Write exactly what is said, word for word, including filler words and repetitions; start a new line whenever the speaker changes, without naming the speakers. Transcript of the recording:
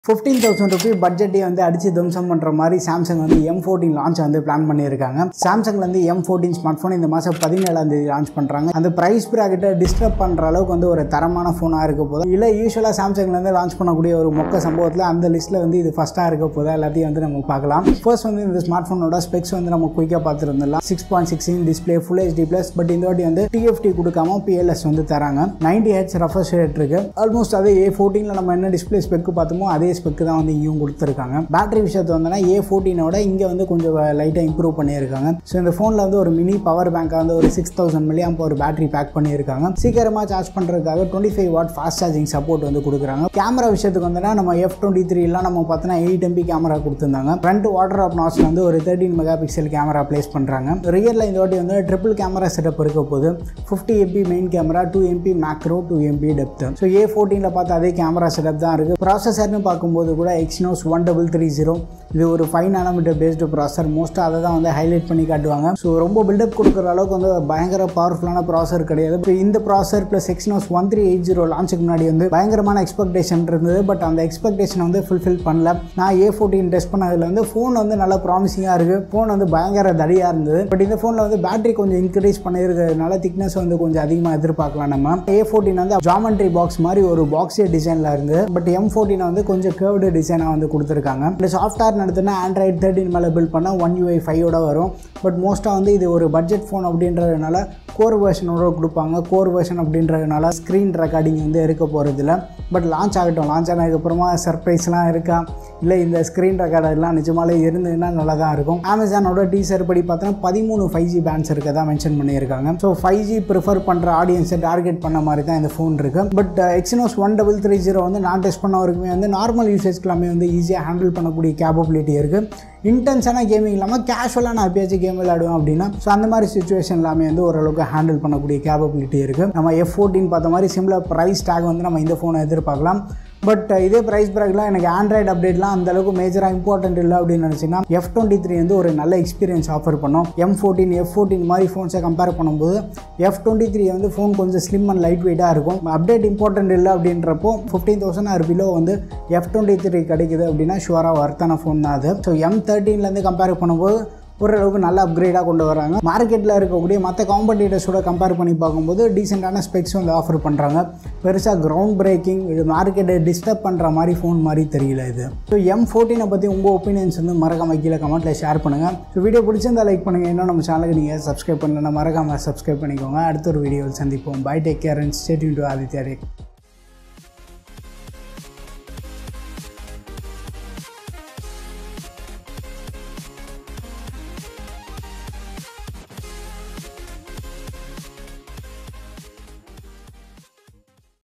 fifteen thousand rupees budget வந்து அடிச்சு தம்சம் பண்ற மாதிரி Samsung வந்து M fourteen launch வந்து பிளான் பண்ணியிருக்காங்க. Samsung வந்து M fourteen ஸ்மார்ட்போன் இந்த மாசம் பதினேழாம் தேதி லான்ச் பண்றாங்க. அந்த பிரைஸ் பிராக்கெட்டை டிஸ்டர்ப் பண்ற அளவுக்கு வந்து ஒரு தரமான போனா இருக்க போதா இல்ல யூசுவலா Samsungல இருந்து லான்ச் பண்ணக்கூடிய ஒரு மொக்க சம்பவத்துல அந்த லிஸ்ட்ல வந்து இது ஃபர்ஸ்டா இருக்க போதா எல்லாத்தையும் வந்து நம்ம பார்க்கலாம். ஃபர்ஸ்ட் வந்து இந்த ஸ்மார்ட்போனோட ஸ்பெக்ஸ் வந்து நம்ம குயிக்கா பார்த்திருந்தலாம். six point six inch display Full H D plus but இந்த வாட்டி வந்து T F T கொடுக்காம P L S வந்து தராங்க. ninety hertz refresh rate இருக்கு. ஆல்மோஸ்ட் அதே A fourteen ல நம்ம என்ன டிஸ்ப்ளே ஸ்பெக் பார்த்தோமோ அதே ஸ்பெக் தான் வந்து இங்க கொடுத்திருக்காங்க. பேட்டரி விஷயத்தை வந்தனா A fourteen ஓட இங்க வந்து கொஞ்சம் லைட்டா இம்ப்ரூவ் பண்ணியிருக்காங்க. சோ இந்த போன்ல வந்து ஒரு மினி பவர் பேங்க் வந்து ஒரு six thousand milliamp hour battery pack பண்ணியிருக்காங்க. சீக்கிரமா சார்ஜ் பண்றதுக்காக twenty-five watt fast charging support வந்து கொடுக்குறாங்க. கேமரா விஷயத்துக்கு வந்தனா நம்ம F twenty-three ல நம்ம பார்த்தனா eight M P கேமரா கொடுத்திருந்தாங்க. ஃப்ரண்ட் வாட்டர் ஆப் நாஸ்ல வந்து ஒரு thirteen megapixel கேமரா பிளேஸ் பண்றாங்க. ரியர்ல இந்த வாட்டி வந்து ட்ரிபிள் கேமரா செட்டப் இருக்க போகுது. fifty M P main camera, two M P macro, two M P depth. So A fourteen ல பார்த்த அதே கேமரா செட்டப் தான் இருக்கு. ப்ராசஸர்னு பாக்கும்போது கூட Exynos one three three zero இது ஒரு five nanometer based ப்ராசஸர். மோஸ்டா அதை தான் வந்து ஹைலைட் பண்ணி காட்டுவாங்க. ஸோ ரொம்ப பில்டப் கொடுக்குற அளவுக்கு வந்து பயங்கர பவர்ஃபுல்லான ப்ராசஸர் கிடையாது. இப்போ இந்த processor plus Exynos one three eight zero லான்ச்சுக்கு முன்னாடி வந்து பயங்கரமான எக்ஸ்பெக்டேஷன் இருந்தது. பட் அந்த எக்ஸ்பெக்டேஷன் வந்து ஃபுல்ஃபில் பண்ணல. நான் A fourteen டெஸ்ட் பண்ணதில் வந்து ஃபோன் வந்து நல்லா ப்ராமிசிங்காக இருக்கு. ஃபோன் வந்து பயங்கர தடியாக இருந்தது. பட் இந்த ஃபோனில் வந்து பேட்டரி கொஞ்சம் இன்க்ரீஸ் பண்ணியிருக்கிறதுனால திக்னஸ் வந்து கொஞ்சம் அதிகமாக எதிர்பார்க்கலாம். நம்ம A fourteen வந்து ஜாமெட்ரி பாக்ஸ் மாதிரி ஒரு பாக்ஸே டிசைனில் இருந்தது. பட் M fourteen வந்து கொஞ்சம் கேர்வ்டு டிசைனாக வந்து கொடுத்துருக்காங்க. இந்த சாஃப்ட்வேர் நடத்துனா ஆண்ட்ராய்டு தேர்ட்டின் மேலே பில்ட் பண்ணால் ஒன் U I five ஓட வரும். பட் மோஸ்ட்டாக வந்து இது ஒரு பட்ஜெட் ஃபோன் அப்படின்றதுனால கோர் வெர்ஷனோட கொடுப்பாங்க. கோர் வெர்ஷன் அப்படின்றதுனால ஸ்க்ரீன் ரெக்கார்டிங் வந்து இருக்க போகிறதில்ல. பட் லான்ச் ஆகட்டும். லான்ச் ஆனதுக்கப்புறமா சர்ப்ரைஸ்லாம் இருக்கா இல்லை இந்த ஸ்க்ரீன் ரெக்கார்டர்லாம் நிஜமாலே இருந்ததுன்னா நல்லா தான் இருக்கும். அமேசானோட டீசர் படி பார்த்தோன்னா பதிமூணு ஃபைவ் ஜி பேண்ட்ஸ் இருக்கதான் மென்ஷன் பண்ணியிருக்காங்க. ஸோ ஃபைவ் ஜி ப்ரிஃபர் பண்ணுற ஆடியன்ஸை டார்கெட் பண்ண மாதிரி தான் இந்த ஃபோன் இருக்குது. But Exynos one three three zero வந்து நான் டெஸ்ட் பண்ண வரைக்குமே வந்து நார்மல் யூசேஜ்க்கு எல்லாமே வந்து ஈஸியாக ஹேண்டில் பண்ணக்கூடிய கேப்பபிலிட்டி இருக்குது. இன்டென்ஸான கேமிங் இல்லாமல் கேஷுவலாக நான் எப்பயாச்சும் கேம் விளையாடுவேன் அப்படின்னா ஸோ அந்த மாதிரி சுச்சுவேஷன் எல்லாமே வந்து ஓரளவுக்கு ஹேண்டில் பண்ணக்கூடிய கேப்பபிலிட்டி இருக்குது. நம்ம F fourteen பார்த்த மாதிரி சிம்லர் ப்ரைஸ் டேக் வந்து நம்ம இந்த ஃபோனை எதிர்பார்க்கலாம். பட் இதே ப்ரைஸ் பிராக்லாம் எனக்கு ஆண்ட்ராய்டு அப்டேட்லாம் அந்த அளவுக்கு மேஜராக இம்பார்ட்டன்ட் இல்லை அப்படின்னு நினச்சிங்கன்னா F twenty-three வந்து ஒரு நல்ல எக்ஸ்பீரியன்ஸ் ஆஃபர் பண்ணும். M fourteen F fourteen மாதிரி ஃபோன்ஸை கம்பேர் பண்ணும்போது F twenty-three வந்து ஃபோன் கொஞ்சம் ஸ்லிம் அண்ட் லைட் வெயிட்டாக இருக்கும். அப்டேட் இம்பார்ட்டன்ட் இல்லை அப்படின்றப்போ ஃபிஃப்டீன் தௌசண்ட் ஆறு பிலோ வந்து F twenty-three கிடைக்குது அப்படின்னா ஷுவராக வர்த்தான ஃபோன் தான் அது. ஸோ M thirteen கம்பேர் பண்ணும்போது ஓரளவுக்கு நல்ல அப்கிரேடாக கொண்டு வராங்க. மார்க்கெட்டில் இருக்கக்கூடிய மற்ற காம்படிட்டர்ஸோட கம்பேர் பண்ணி பார்க்கும்போது டீசெண்டான ஸ்பெக்ஸ் வந்து ஆஃபர் பண்ணுறாங்க. பெருசாக கிரவுண்ட் பிரேக்கிங் இது மார்க்கெட்டை டிஸ்டர்ப் பண்ணுற மாதிரி ஃபோன் மாதிரி தெரியல இது. ஸோ M fourteen பற்றி உங்கள் ஒப்பீனியன்ஸ் வந்து மறக்காம கீழே கமெண்ட்டில் ஷேர் பண்ணுங்கள். ஸோ வீடியோ பிடிச்சிருந்தா லைக் பண்ணுங்கள். இன்னும் நம்ம சேனலுக்கு நீங்கள் சப்ஸ்கிரைப் பண்ணலன்னா மறக்காமல் சப்ஸ்கிரைப் பண்ணிக்கோங்க. அடுத்த ஒரு வீடியோவில் சந்திப்போம். Bye, take care and stay tuned to Aditya tech.